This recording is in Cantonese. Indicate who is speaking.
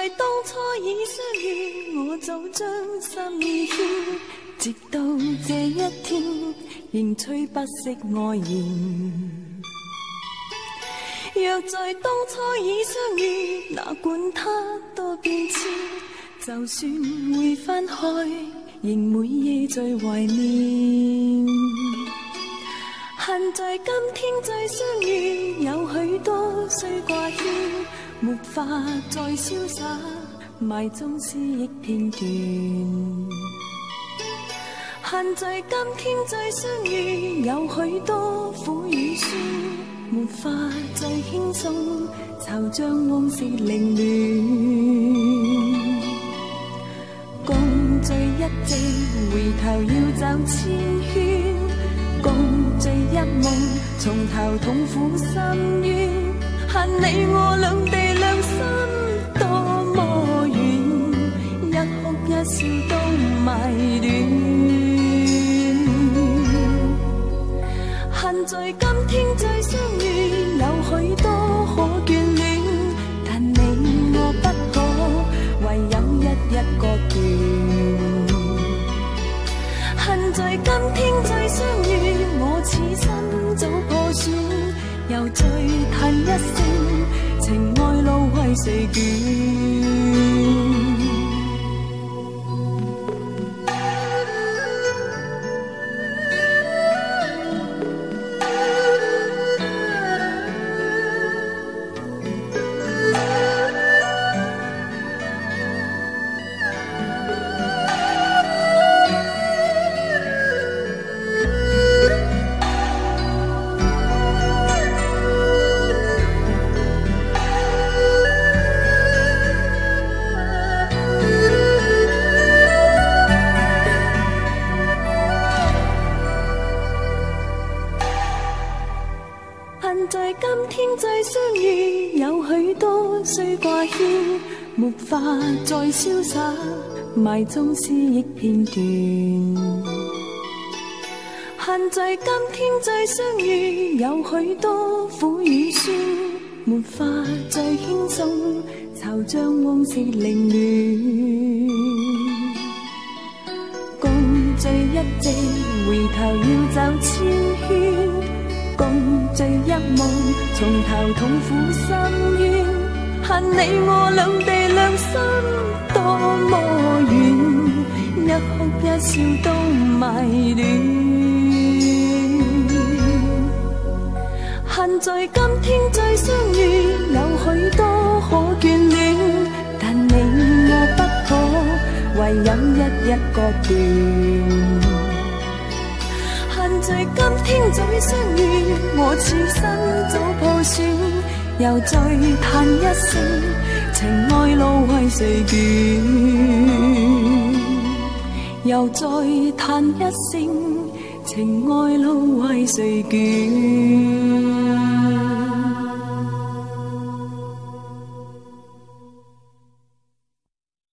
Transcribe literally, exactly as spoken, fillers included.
Speaker 1: 在當初已相遇，我早將心意牽，直到這一天，仍吹不息愛言。若在當初已相遇，哪管它多變遷，就算會分開，仍每夜最懷念。恨在今天再相遇，有許多須掛牽，沒法再瀟灑，埋蹤思憶片段。恨在今天再相遇，有許多苦與酸，沒法再輕鬆，惆悵往事凌亂。共聚一夕，回頭要走千圈，共聚一夢，從頭痛苦深淵。恨你我兩地兩心多麼遠，一哭一笑都迷戀。恨在今天再相遇，有許多可眷戀，但你我不可，唯有一一割斷。恨在今天再相遇，我此生早破損，又再嘆一聲，情愛路為誰捲？在今天再相遇，有許多須掛牽，沒法再瀟灑，埋蹤思憶片段。恨在今天再相遇，有許多苦與酸，沒法再輕鬆，惆悵往事凌亂。共聚一夕，回頭要走千圈，共聚一夢，從頭痛苦深淵。恨你我兩地兩心多麼遠，一哭一笑都迷戀。恨在今天再相遇，有許多可眷戀，但你我不可，唯有一一割斷。恨在今天再相遇，我此生早破損，又再嘆一聲，情愛路為誰捲？又再嘆一聲，情愛路為誰捲？